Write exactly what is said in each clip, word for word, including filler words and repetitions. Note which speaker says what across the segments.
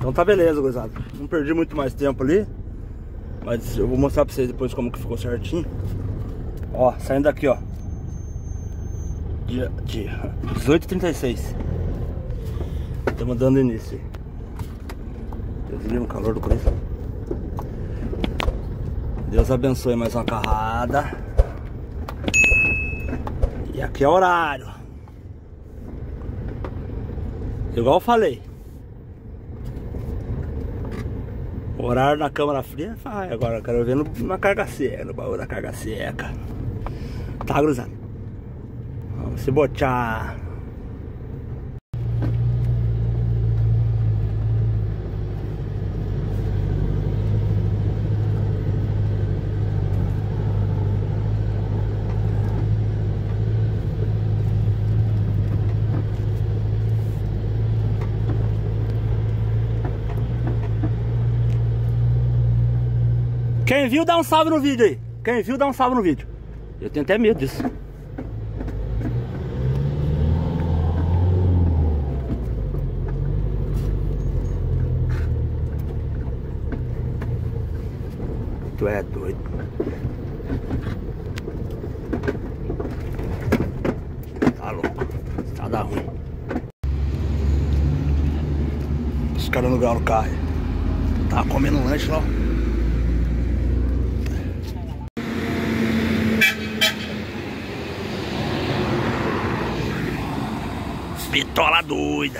Speaker 1: Então tá beleza, gurizada. Não perdi muito mais tempo ali, mas eu vou mostrar pra vocês depois como que ficou certinho. Ó, saindo daqui, ó, dia, dia dezoito e trinta e seis. Estamos dando início. Deus livre no calor do Cristo. Deus abençoe mais uma carrada. E aqui é horário. Igual eu falei. Horário na câmara fria. Ai, agora eu quero ver no, na carga seca, no baú da carga seca. Tá, cruzado? Vamos se botar. Quem viu, dá um salve no vídeo aí. Quem viu, dá um salve no vídeo. Eu tenho até medo disso. Tu é doido. Tá louco. Tá da ruim. Os caras no grau no carro. Tava comendo um lanche lá. Bitola doida.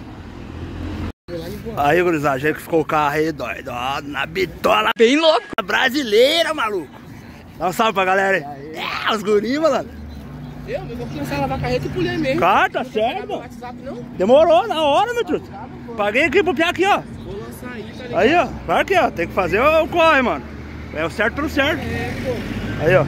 Speaker 1: Aí, gurizada, já que ficou o carro aí doido, ó, na bitola bem louca, brasileira, maluco. Dá um salve pra galera aí. É, os guris, mano.
Speaker 2: Eu, eu vou começar a lavar a carreta e pulei mesmo.
Speaker 1: Cara, tá certo, mano. Demorou, na hora, meu truto. Paguei aqui pro piá aqui, ó.
Speaker 2: Vou lançar aí, tá ligado?
Speaker 1: Aí, ó, claro que, ó, tem que fazer o corre, mano. É o certo pelo certo.
Speaker 2: É, pô.
Speaker 1: Aí, ó.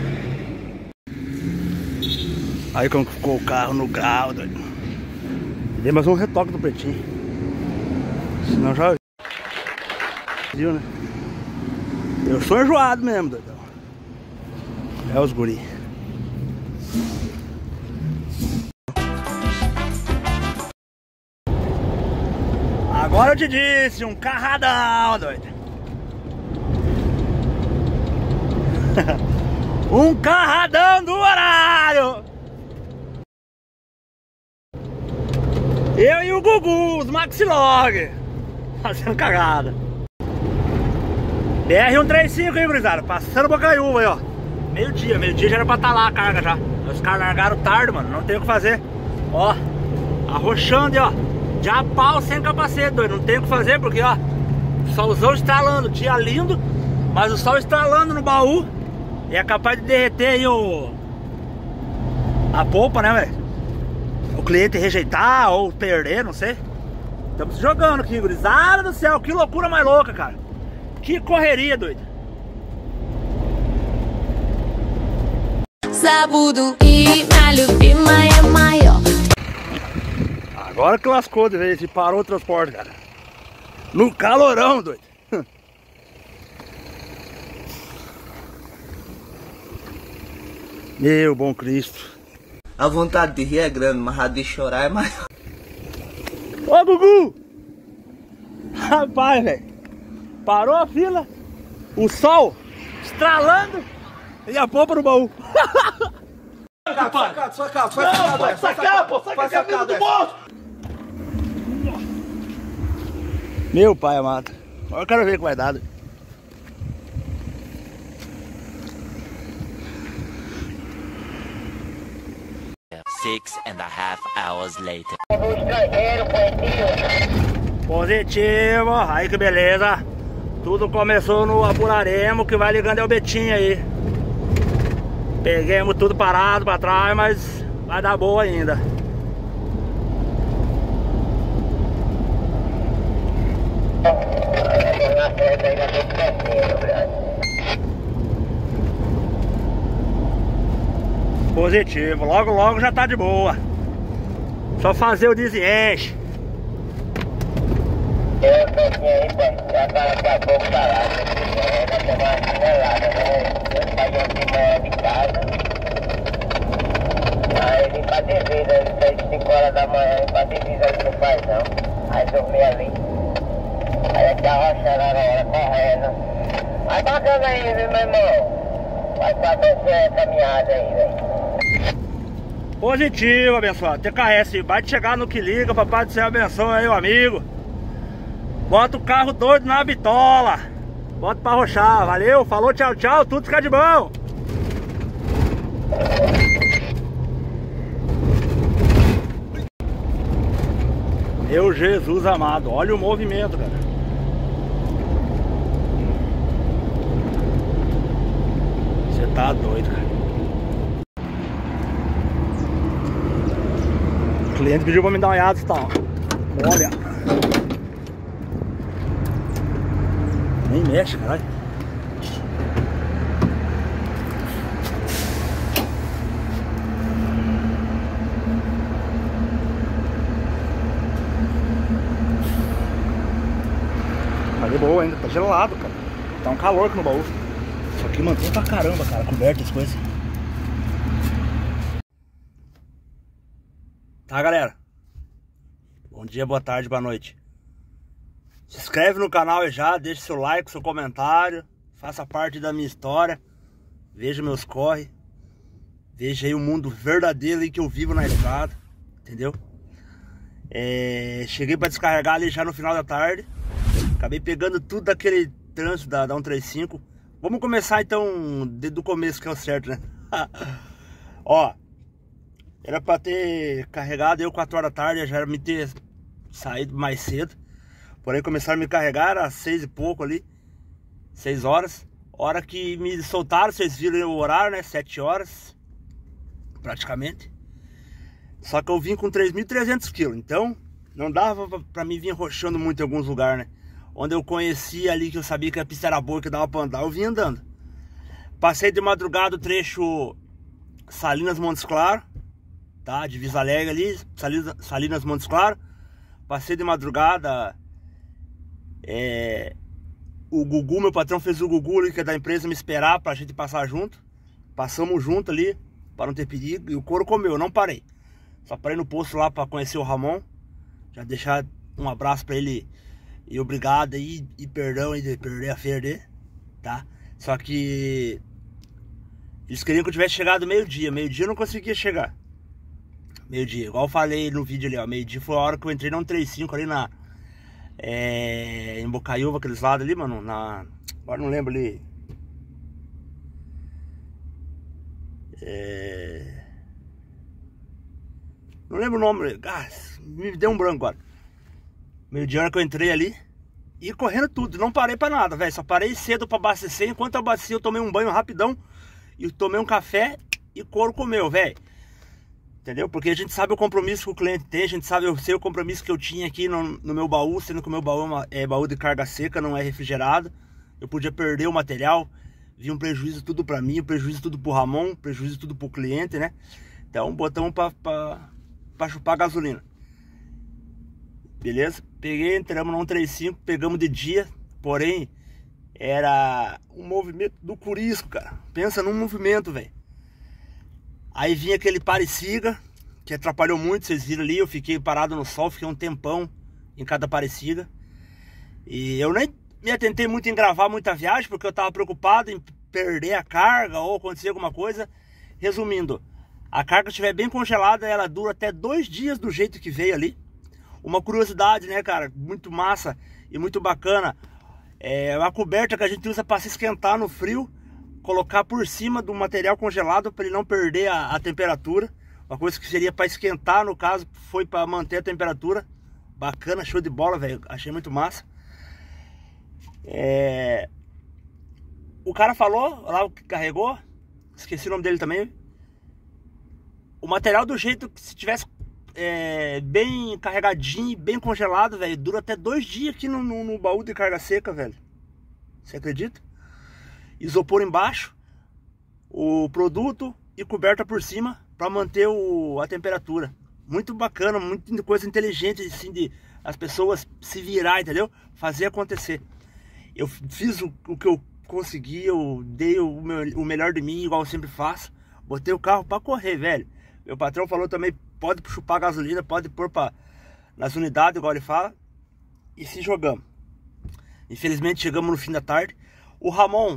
Speaker 1: Aí como ficou o carro no grau, doido. Dei mais um retoque do pretinho. Senão já viu, né? Eu sou enjoado mesmo, doidão. É os guri. Agora eu te disse, um carradão, doido. Um carradão do horário. Eu e o Gugu, os Maxilog, fazendo cagada. B R cento e trinta e cinco, hein, gurizada? Passando Bocaiúva aí, ó. Meio dia, meio dia já era pra estar lá a carga já. Os caras largaram tarde, mano, não tem o que fazer. Ó, arrochando aí, ó. De a pau sem capacete, doido. Não tem o que fazer porque, ó, solzão estralando, dia lindo, mas o sol estralando no baú. E é capaz de derreter aí o... a polpa, né, velho? O cliente rejeitar ou perder, não sei. Estamos jogando aqui, gurizada do céu. Que loucura mais louca, cara. Que correria, doido. Agora que lascou de vez e parou o transporte, cara. No calorão, doido. Meu bom Cristo.
Speaker 3: A vontade de rir é grande, mas a de chorar é maior.
Speaker 1: Ô, Gugu! Rapaz, velho. Parou a fila. O sol estralando e a polpa no baú.
Speaker 3: Sacado, sacado, faz sacado.
Speaker 1: Pode sacar, pô. Saca a camisa do bolso. Meu pai amado. Agora eu quero ver o que vai dar.
Speaker 4: Six and a half hours later.
Speaker 1: Positivo, aí que beleza. Tudo começou no Apuraremo, que vai ligando é o Betinho aí. Peguemos tudo parado pra trás, mas vai dar boa ainda. Positivo, logo logo já tá de boa. Só fazer o desenche.
Speaker 5: Eu tô aqui aí, já tá daqui a pouco parado. Vai tomar uma chinelada, né? Eu saí ontem de manhã de casa. Aí vim pra divisa, seis, cinco horas da manhã, vim pra divisa ali no Paizão. Aí dormi ali. Aí a carroça lá na hora, correndo. Mas bacana aí, viu, meu irmão? Vai fazer essa caminhada aí, velho.
Speaker 1: Positivo, abençoado. T K S, vai chegar no que liga, papai do céu abençoe aí, o amigo. Bota o carro doido na bitola. Bota pra arrochar, valeu, falou, tchau, tchau, tudo fica de bom. Meu Jesus amado, olha o movimento, cara. Você tá doido, cara. O cliente pediu pra me dar uma olhada, tá? Olha. Nem mexe, caralho. Tá de boa ainda, tá gelado, cara. Tá um calor aqui no baú. Isso aqui mantém pra caramba, cara, coberto as coisas. Tá, galera? Bom dia, boa tarde, boa noite. Se inscreve no canal aí já, deixa seu like, seu comentário. Faça parte da minha história. Veja meus corre. Veja aí o mundo verdadeiro aí que eu vivo na estrada. Entendeu? É, cheguei pra descarregar ali já no final da tarde. Acabei pegando tudo daquele trânsito da, da cento e trinta e cinco. Vamos começar então desde o começo, que é o certo, né? Ó, era pra ter carregado eu quatro horas da tarde, já era me ter saído mais cedo. Porém começaram a me carregar às seis e pouco ali, seis horas. Hora que me soltaram, vocês viram o horário, né? sete horas, praticamente. Só que eu vim com três mil e trezentos quilos, então não dava pra, pra mim vir roxando muito em alguns lugares, né? Onde eu conhecia ali, que eu sabia que a pista era boa, que dava pra andar, eu vim andando. Passei de madrugada o trecho Salinas Montes Claros, tá? De Visa Alegre ali, Salinas, Salinas Montes Claros. Passei de madrugada, é, o Gugu, meu patrão fez o Gugu ali, que é da empresa, me esperar pra gente passar junto. Passamos junto ali, para não ter perigo, e o couro comeu, não parei. Só parei no posto lá pra conhecer o Ramon. Já deixar um abraço pra ele. E obrigado aí, e perdão aí de perder a feira dele, tá? Só que eles queriam que eu tivesse chegado meio-dia. Meio-dia eu não conseguia chegar. Meio-dia, igual eu falei no vídeo ali, ó. Meio-dia foi a hora que eu entrei na cento e trinta e cinco ali na... É, em Bocaiúva, aqueles lados ali, mano. Na, agora não lembro ali. É, não lembro o nome. Ah, me deu um branco agora. Meio dia hora que eu entrei ali e correndo tudo, não parei pra nada, velho. Só parei cedo pra abastecer. Enquanto eu abasteci, eu tomei um banho rapidão e tomei um café e couro comeu, velho. Entendeu? Porque a gente sabe o compromisso que o cliente tem, a gente sabe, eu sei o compromisso que eu tinha aqui no, no meu baú, sendo que o meu baú é, uma, é baú de carga seca, não é refrigerado. Eu podia perder o material, vi um prejuízo tudo pra mim, um prejuízo tudo pro Ramon, um prejuízo tudo pro cliente, né? Então botamos pra, pra, pra chupar gasolina. Beleza? Peguei, entramos no cento e trinta e cinco, pegamos de dia, porém era um movimento do Curisco, cara. Pensa num movimento, velho. Aí vinha aquele pare-siga, que atrapalhou muito, vocês viram ali, eu fiquei parado no sol, fiquei um tempão em cada pare-siga. E eu nem me atentei muito em gravar muita viagem, porque eu tava preocupado em perder a carga ou acontecer alguma coisa. Resumindo, a carga estiver bem congelada, ela dura até dois dias do jeito que veio ali. Uma curiosidade, né, cara, muito massa e muito bacana. É uma coberta que a gente usa para se esquentar no frio, colocar por cima do material congelado para ele não perder a, a temperatura. Uma coisa que seria para esquentar, no caso, foi para manter a temperatura. Bacana, show de bola, velho. Achei muito massa. É... O cara falou, lá o que carregou, esqueci o nome dele também. O material do jeito que se tivesse é, bem carregadinho, bem congelado, velho, dura até dois dias aqui no, no, no baú de carga seca, velho. Você acredita? Isopor embaixo, o produto e coberta por cima para manter o, a temperatura. Muito bacana, muita coisa inteligente assim, de as pessoas se virar, entendeu? Fazer acontecer. Eu fiz o, o que eu consegui, eu dei o, meu, o melhor de mim, igual eu sempre faço. Botei o carro para correr, velho. Meu patrão falou também, pode chupar gasolina, pode pôr pra, nas unidades, igual ele fala. E se jogamos. Infelizmente chegamos no fim da tarde. O Ramon,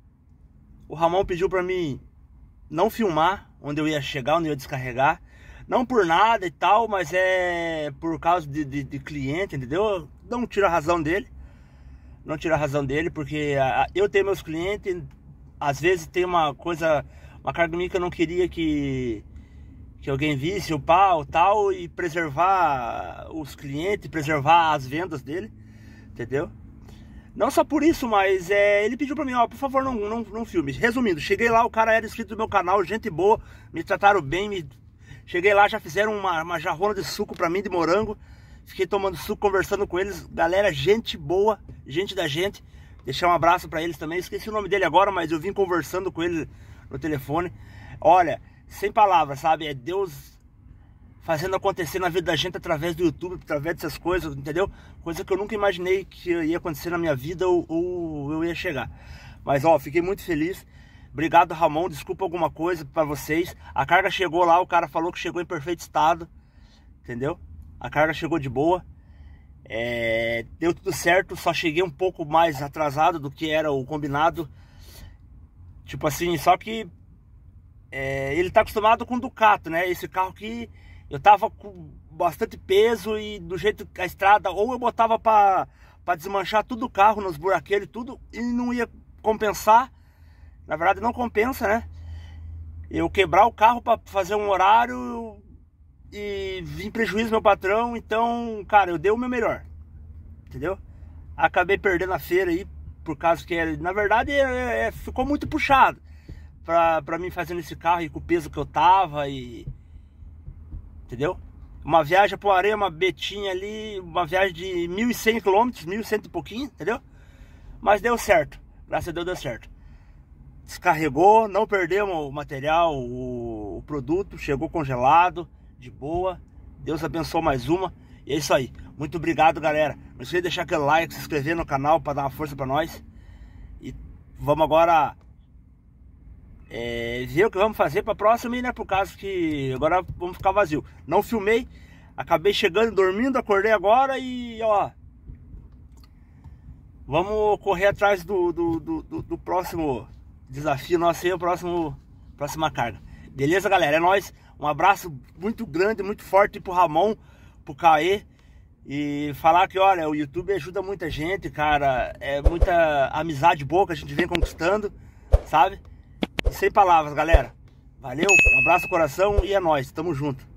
Speaker 1: o Ramon pediu pra mim não filmar onde eu ia chegar, onde eu ia descarregar. Não por nada e tal, mas é por causa de, de, de cliente, entendeu? Não tira a razão dele. Não tira a razão dele, porque a, eu tenho meus clientes, às vezes tem uma coisa, uma carga minha que eu não queria que, que alguém visse o pau tal, e preservar os clientes, preservar as vendas dele, entendeu? Não só por isso, mas é, ele pediu pra mim, ó, por favor, não, não, não filme. Resumindo, cheguei lá, o cara era inscrito no meu canal, gente boa, me trataram bem, me... cheguei lá, já fizeram uma, uma jarrona de suco pra mim, de morango. Fiquei tomando suco, conversando com eles. Galera, gente boa, gente da gente. Deixar um abraço pra eles também. Esqueci o nome dele agora, mas eu vim conversando com ele no telefone. Olha, sem palavras, sabe? É Deus fazendo acontecer na vida da gente através do YouTube, através dessas coisas, entendeu? Coisa que eu nunca imaginei que ia acontecer na minha vida ou, ou eu ia chegar. Mas, ó, fiquei muito feliz. Obrigado, Ramon. Desculpa alguma coisa pra vocês. A carga chegou lá, o cara falou que chegou em perfeito estado. Entendeu? A carga chegou de boa. É, deu tudo certo. Só cheguei um pouco mais atrasado do que era o combinado. Tipo assim, só que é, ele tá acostumado com Ducato, né? Esse carro aqui eu tava com bastante peso e do jeito que a estrada, ou eu botava pra, pra desmanchar tudo o carro nos buraqueiros e tudo, e não ia compensar. Na verdade não compensa, né? Eu quebrar o carro pra fazer um horário e vim prejuízo meu patrão. Então, cara, eu dei o meu melhor, entendeu? Acabei perdendo a feira aí, por causa que, na verdade, é, é, ficou muito puxado pra, pra mim fazendo esse carro e com o peso que eu tava e... entendeu? Uma viagem pro Areia, uma betinha ali, uma viagem de mil e cem quilômetros, mil e cem e pouquinho, entendeu? Mas deu certo, graças a Deus deu certo. Descarregou, não perdemos o material, o, o produto, chegou congelado, de boa. Deus abençoe mais uma. E é isso aí. Muito obrigado, galera. Não esqueça de deixar aquele like, se inscrever no canal para dar uma força para nós. E vamos agora é, ver o que vamos fazer para a próxima, né? Por causa que agora vamos ficar vazio. Não filmei, acabei chegando, dormindo, acordei agora e ó, vamos correr atrás do, do, do, do, do próximo desafio nosso aí, o próximo, próxima carga. Beleza, galera? É nóis. Um abraço muito grande, muito forte pro Ramon, pro Caê. E falar que, olha, o YouTube ajuda muita gente, cara. É muita amizade boa que a gente vem conquistando, sabe? E sem palavras, galera. Valeu, um abraço no coração e é nóis. Tamo junto.